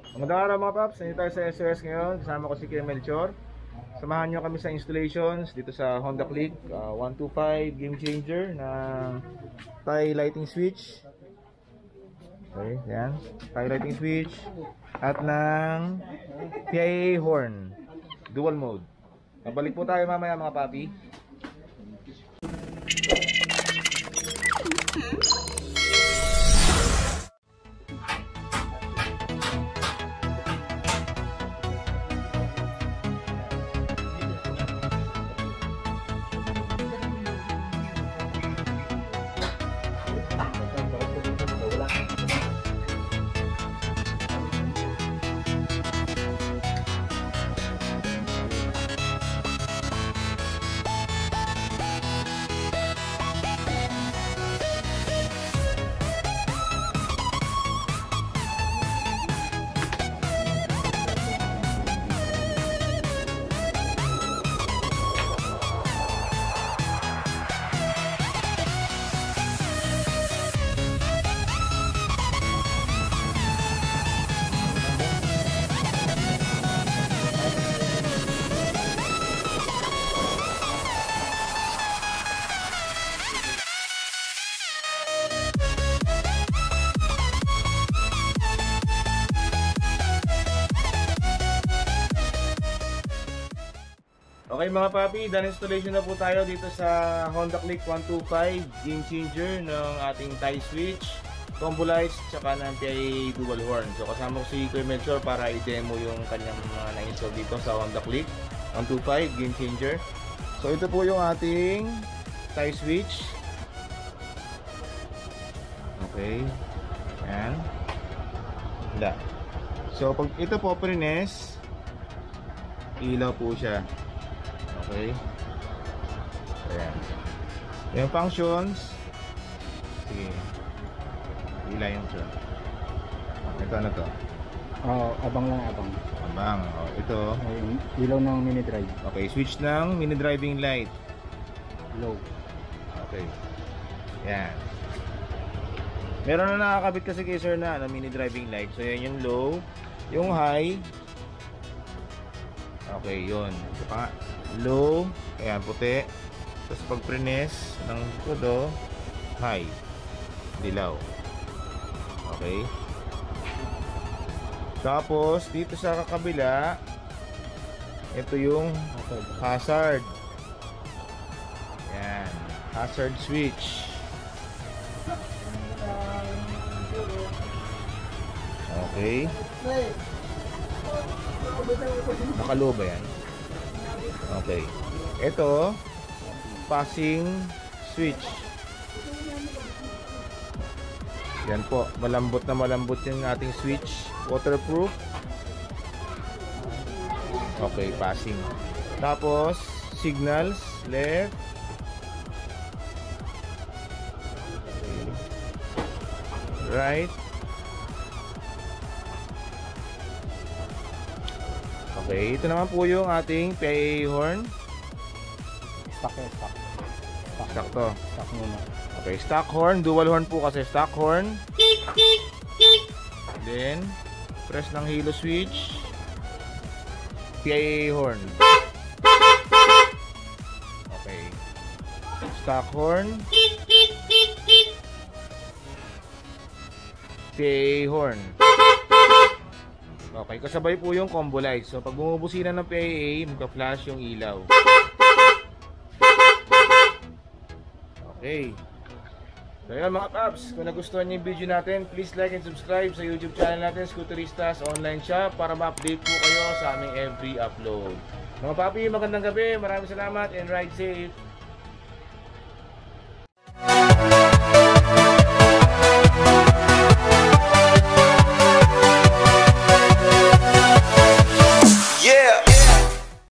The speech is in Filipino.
Magandang araw mga paps, nandito tayo sa SOS ngayon. Kasama ko si Kuya Melchor. Samahan nyo kami sa installations dito sa Honda Click 125 Gamechanger na tie lighting switch. Okay, yan. Tie lighting switch at ng PIA horn dual mode. Nabalik po tayo mamaya mga papi. Okay mga papi, done installation na po tayo dito sa Honda Click 125 Gamechanger ng ating tie switch, combo lights, tsaka ng PIA dual horn. So kasama ko si Kuya Melchor para i-demo yung kanyang mga na-install dito sa Honda Click 125 Gamechanger. So ito po yung ating tie switch. Okay, yan. Wala. So pag ito po prines, ilaw po siya. Okay. Ayan. Yung functions. Sige. Ila yung siya. Ito ano to? Abang lang abang. Abang. Ito. Yung ilaw ng mini drive. Okay. Switch ng mini driving light. Low. Okay. Yan. Meron na nakakabit kasi kay sir na mini driving light. So yan yung low. Yung high. Okay. Yun. Ito pa nga. Low, ayan puti. Tapos pag prines ng kodo, high, dilaw. Okay. Tapos dito sa kabila, ito yung hazard. Ayan, hazard switch. Okay. Nakalow ba yan? Okay. Ito, passing switch. Yan po, malambot na malambot yung ating switch. Waterproof. Okay, passing. Tapos, signals, left. Right. Okay, ito naman po yung ating PIA horn. Stock eh, stock. Stock to. Stock muna. Okay, stock horn. Dual horn po kasi stock horn. Then, press ng halo switch. PIA horn. Okay. Stock horn. PIA horn. Okay, kasabay po yung combo lights. So pag bumubusina ng PIA, magka-flash yung ilaw. Okay. So yun mga paps, kung nagustuhan niyo yung video natin, please like and subscribe sa YouTube channel natin, Scooteristas Online Shop, para ma-update po kayo sa aming every upload. Mga papi, magandang gabi, maraming salamat and ride safe.